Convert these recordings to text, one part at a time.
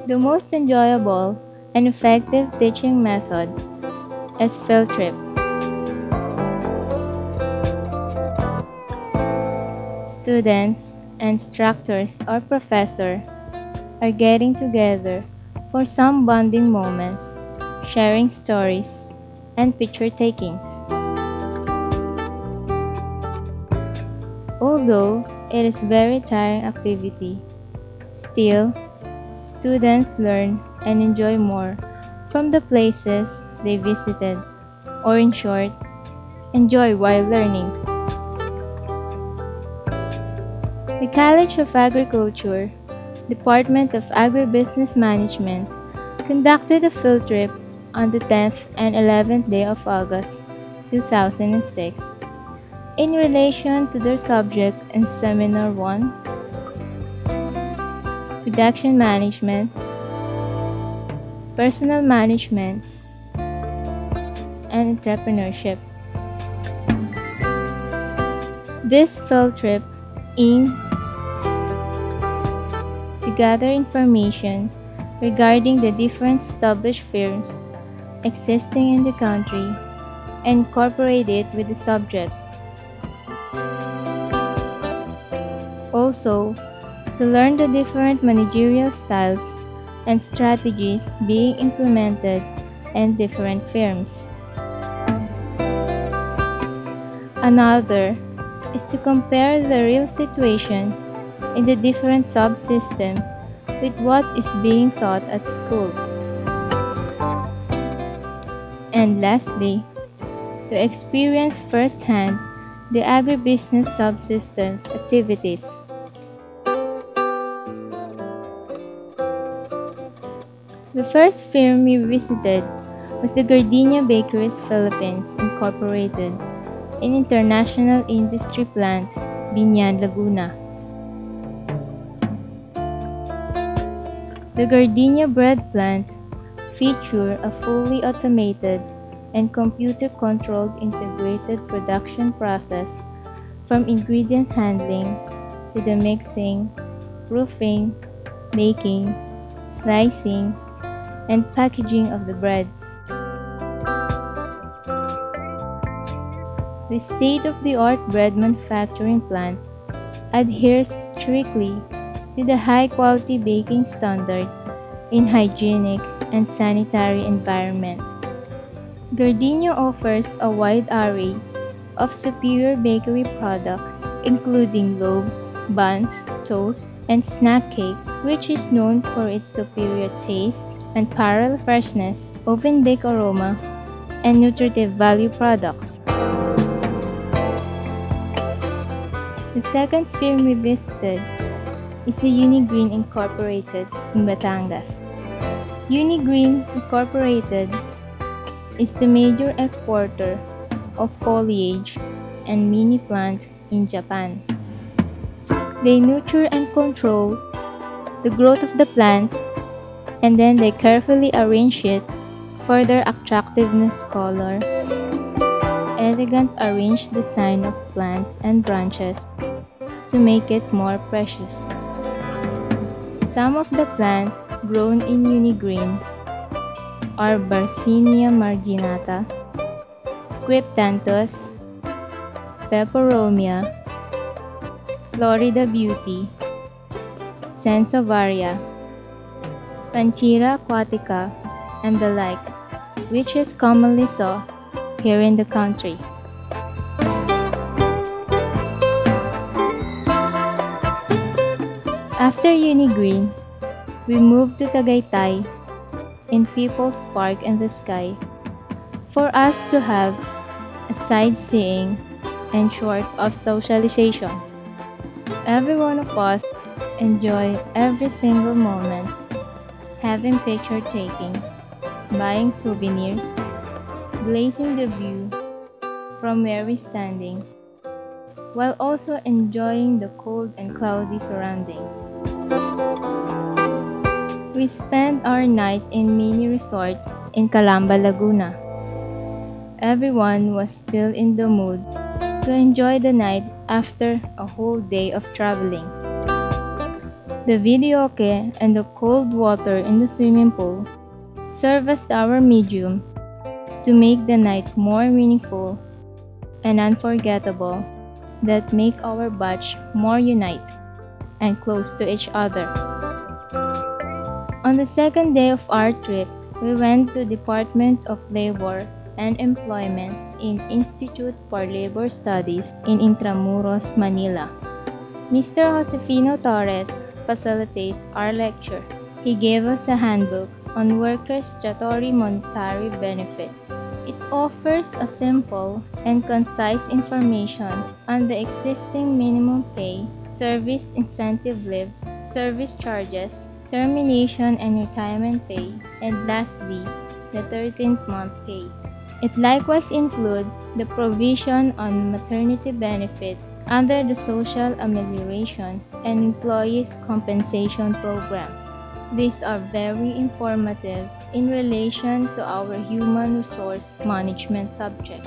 The most enjoyable and effective teaching method is field trip. Students, instructors, or professors are getting together for some bonding moments, sharing stories, and picture taking. Although it is very tiring activity, still, students learn and enjoy more from the places they visited, or in short, enjoy while learning. The College of Agriculture, Department of Agribusiness Management, conducted a field trip on the 10th and 11th day of August 2006 in relation to their subject in Seminar 1, Production Management, Personal Management, and Entrepreneurship. This field trip aimed to gather information regarding the different established firms existing in the country and incorporate it with the subject. Also, to learn the different managerial styles and strategies being implemented in different firms. Another is to compare the real situation in the different subsystems with what is being taught at school. And lastly, to experience firsthand the agribusiness subsystems activities. The first firm we visited was the Gardenia Bakeries Philippines Incorporated in International Industry Plant, Binyan, Laguna. The Gardenia Bread Plant features a fully automated and computer-controlled integrated production process from ingredient handling to the mixing, proofing, baking, slicing, and packaging of the bread. The state-of-the-art bread manufacturing plant adheres strictly to the high-quality baking standard in hygienic and sanitary environment. Gardenia offers a wide array of superior bakery products, including loaves, buns, toast, and snack cake, which is known for its superior taste, unparalleled freshness, oven-baked aroma, and nutritive value products. The second firm we visited is the Unigreen Incorporated in Batangas. Unigreen Incorporated is the major exporter of foliage and mini plants in Japan. They nurture and control the growth of the plant, and then they carefully arrange it for their attractiveness color, elegant arranged design of plants and branches to make it more precious. Some of the plants grown in Unigreen are Barcinia marginata, Cryptanthus, Peperomia, Florida Beauty, Sansevieria, Panchira aquatica, and the like, which is commonly saw here in the country. After Unigreen, we moved to Tagaytay in People's Park in the Sky for us to have a sightseeing and short of socialization. Every one of us enjoyed every single moment, having picture taking, buying souvenirs, blazing the view from where we're standing, while also enjoying the cold and cloudy surroundings. We spent our night in mini resort in Calamba, Laguna. Everyone was still in the mood to enjoy the night after a whole day of traveling. The videoke and the cold water in the swimming pool serve as our medium to make the night more meaningful and unforgettable, that make our batch more unite and close to each other. On the second day of our trip, we went to Department of Labor and Employment in Institute for Labor Studies in Intramuros, Manila. Mr. Josefino Torres facilitates our lecture. He gave us a handbook on workers' statutory monetary benefit. It offers a simple and concise information on the existing minimum pay, service incentive leave, service charges, termination and retirement pay, and lastly, the 13th month pay. It likewise includes the provision on maternity benefit under the Social Amelioration and Employees Compensation Programs. These are very informative in relation to our human resource management subject.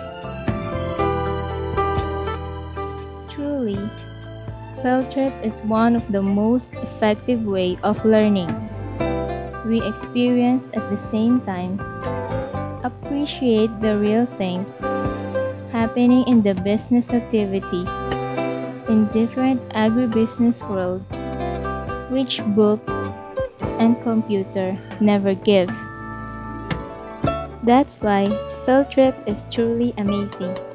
Truly, field trip is one of the most effective way of learning. We experience at the same time, appreciate the real things happening in the business activity in different agribusiness world, which book and computer never give. That's why field trip is truly amazing.